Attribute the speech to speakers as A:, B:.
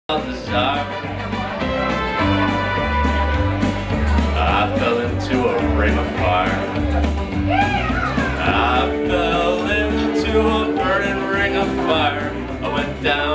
A: desire. I fell into a ring of fire. I fell into a burning ring of fire. I went down